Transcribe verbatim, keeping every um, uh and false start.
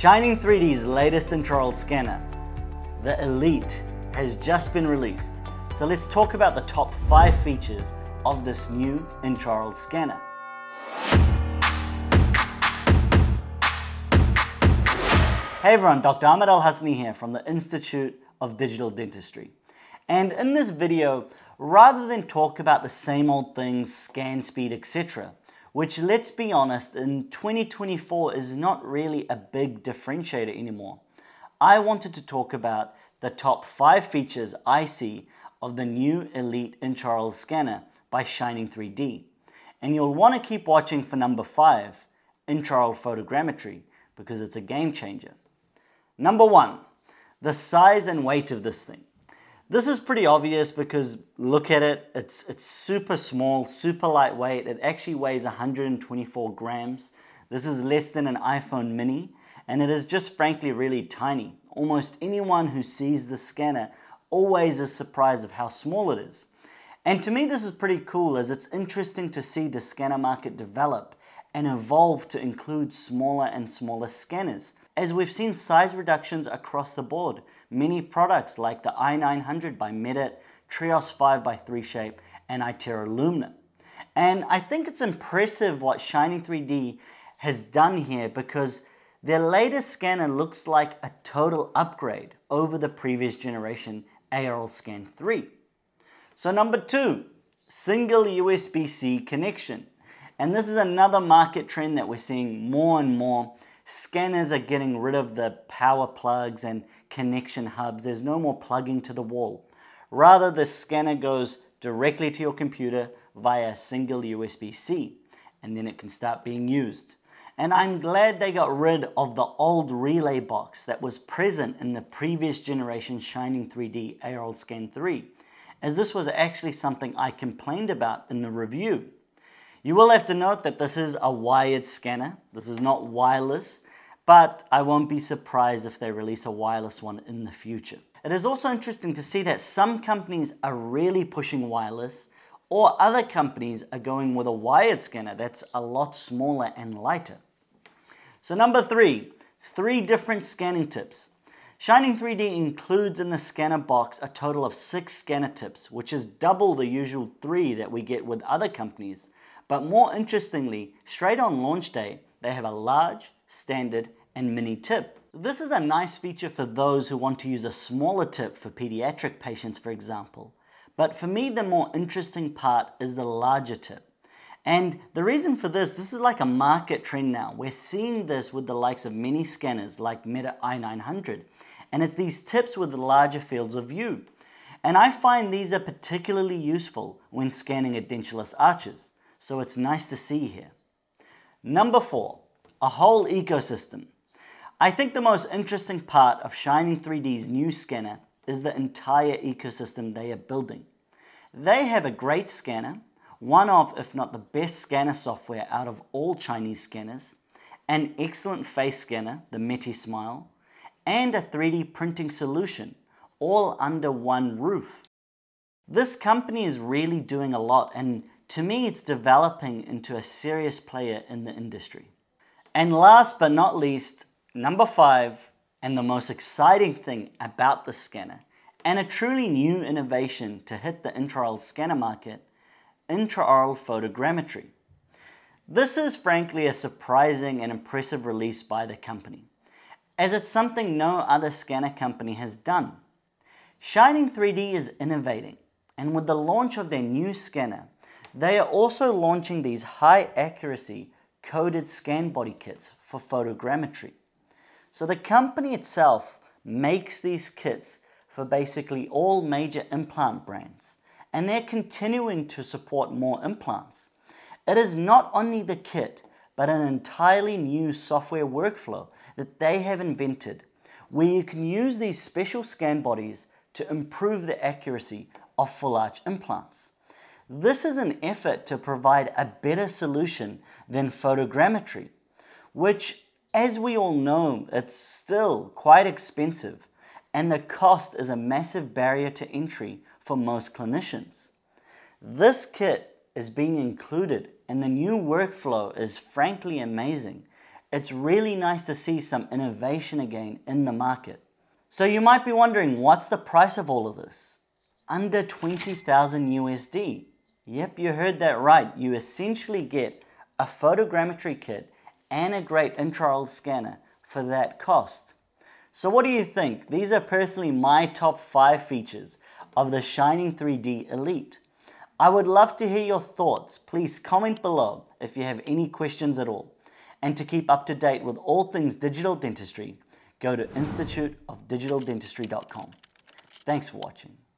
Shining three D's latest intraoral scanner, the Elite, has just been released. So let's talk about the top five features of this new intraoral scanner. Hey everyone, Doctor Ahmad Al Hassiny here from the Institute of Digital Dentistry. And in this video, rather than talk about the same old things, scan speed, et cetera, which, let's be honest, in twenty twenty-four is not really a big differentiator anymore, I wanted to talk about the top five features I see of the new Elite intraoral scanner by Shining three D. And you'll want to keep watching for number five, intraoral photogrammetry, because it's a game changer. Number one, the size and weight of this thing. This is pretty obvious because look at it, it's, it's super small, super lightweight. It actually weighs one hundred twenty-four grams. This is less than an iPhone mini, and it is just frankly really tiny. Almost anyone who sees the scanner always is surprised of how small it is. And to me this is pretty cool, as it's interesting to see the scanner market develop and evolve to include smaller and smaller scanners, as we've seen size reductions across the board. Many products like the i nine hundred by Medit, Trios five by three shape, and Aoralscan. And I think it's impressive what Shining three D has done here, because their latest scanner looks like a total upgrade over the previous generation Aoralscan three. So number two, single U S B C connection. And this is another market trend that we're seeing more and more. Scanners are getting rid of the power plugs and connection hubs. There's no more plugging to the wall. Rather, the scanner goes directly to your computer via a single U S B C, and then it can start being used. And I'm glad they got rid of the old relay box that was present in the previous generation Shining three D Aoralscan three, as this was actually something I complained about in the review. You will have to note that this is a wired scanner. This is not wireless, but I won't be surprised if they release a wireless one in the future. It is also interesting to see that some companies are really pushing wireless, or other companies are going with a wired scanner that's a lot smaller and lighter. So number three, three different scanning tips. Shining three D includes in the scanner box a total of six scanner tips, which is double the usual three that we get with other companies. But more interestingly, straight on launch day, they have a large, standard, and mini tip. This is a nice feature for those who want to use a smaller tip for pediatric patients, for example. But for me, the more interesting part is the larger tip. And the reason for this, this is like a market trend now. We're seeing this with the likes of many scanners like Medit i nine hundred. And it's these tips with the larger fields of view. And I find these are particularly useful when scanning edentulous arches. So it's nice to see here. Number four, a whole ecosystem. I think the most interesting part of Shining three D's new scanner is the entire ecosystem they are building. They have a great scanner, one of, if not the best scanner software out of all Chinese scanners, an excellent face scanner, the Meti Smile, and a three D printing solution, all under one roof. This company is really doing a lot, and to me it's developing into a serious player in the industry. And last but not least, number five, and the most exciting thing about the scanner, and a truly new innovation to hit the intraoral scanner market, intraoral photogrammetry. This is frankly a surprising and impressive release by the company, as it's something no other scanner company has done. Shining three D is innovating, and with the launch of their new scanner, they are also launching these high accuracy coded scan body kits for photogrammetry. So the company itself makes these kits for basically all major implant brands, and they're continuing to support more implants. It is not only the kit, but an entirely new software workflow that they have invented, where you can use these special scan bodies to improve the accuracy of full arch implants. This is an effort to provide a better solution than photogrammetry, which, as we all know, it's still quite expensive, and the cost is a massive barrier to entry for most clinicians. This kit is being included, and the new workflow is frankly amazing, It's really nice to see some innovation again in the market. So you might be wondering, what's the price of all of this? Under twenty thousand U S D. Yep, you heard that right. You essentially get a photogrammetry kit and a great intraoral scanner for that cost. So what do you think? These are personally my top five features of the Shining three D Elite. I would love to hear your thoughts. Please comment below if you have any questions at all. And to keep up to date with all things digital dentistry, go to institute of digital dentistry dot com. Thanks for watching.